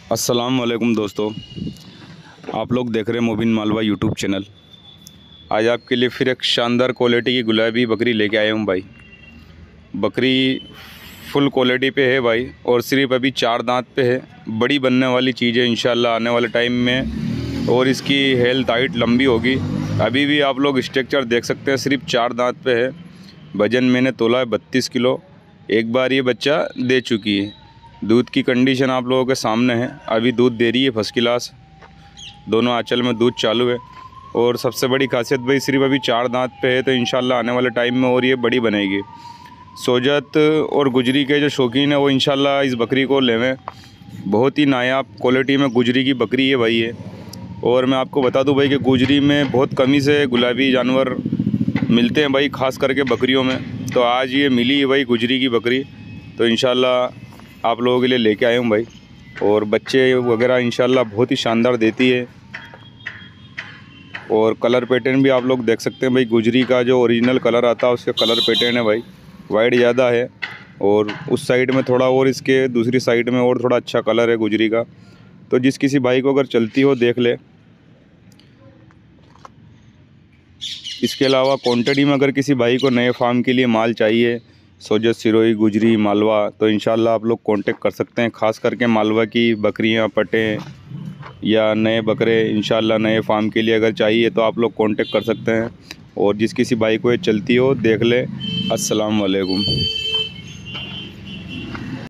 अस्सलाम वालेकुम दोस्तों, आप लोग देख रहे हैं मोबिन मालवा यूट्यूब चैनल। आज आपके लिए फिर एक शानदार क्वालिटी की गुलाबी बकरी लेके आया हूँ भाई। बकरी फुल क्वालिटी पे है भाई, और सिर्फ अभी 4 दांत पे है। बड़ी बनने वाली चीज़ है इंशाल्लाह आने वाले टाइम में, और इसकी हेल्थ हाइट लंबी होगी। अभी भी आप लोग स्ट्रक्चर देख सकते हैं, सिर्फ 4 दांत पे है। वज़न मैंने तोला है 32 किलो। एक बार ये बच्चा दे चुकी है। दूध की कंडीशन आप लोगों के सामने है, अभी दूध दे रही है फर्स्ट क्लास। दोनों आंचल में दूध चालू है। और सबसे बड़ी खासियत भाई, सिर्फ अभी 4 दांत पे है, तो इंशाल्लाह आने वाले टाइम में और ये बड़ी बनेगी। सोजत और गुजरी के जो शौकीन है वो इंशाल्लाह इस बकरी को लेवें। बहुत ही नायाब क्वालिटी में गुजरी की बकरी है भाई ये। और मैं आपको बता दूं भाई कि गुजरी में बहुत कमी से गुलाबी जानवर मिलते हैं भाई, ख़ास करके बकरियों में। तो आज ये मिली है भाई गुजरी की बकरी, तो इंशाल्लाह आप लोगों के लिए लेके आए हूँ भाई। और बच्चे वगैरह इंशाल्लाह बहुत ही शानदार देती है। और कलर पैटर्न भी आप लोग देख सकते हैं भाई, गुजरी का जो ओरिजिनल कलर आता है उसका कलर पैटर्न है भाई। वाइट ज़्यादा है, और उस साइड में थोड़ा, और इसके दूसरी साइड में और थोड़ा अच्छा कलर है गुजरी का। तो जिस किसी भाई को अगर चलती हो देख ले। इसके अलावा क्वांटिटी में अगर किसी भाई को नए फार्म के लिए माल चाहिए, सोजत, सिरोही, गुजरी, मालवा, तो इंशाल्लाह आप लोग कांटेक्ट कर सकते हैं। ख़ास करके मालवा की बकरियां, पटें या नए बकरे इंशाल्लाह नए फार्म के लिए अगर चाहिए तो आप लोग कांटेक्ट कर सकते हैं। और जिस किसी भाई को ये चलती हो देख ले। अस्सलाम वालेकुम।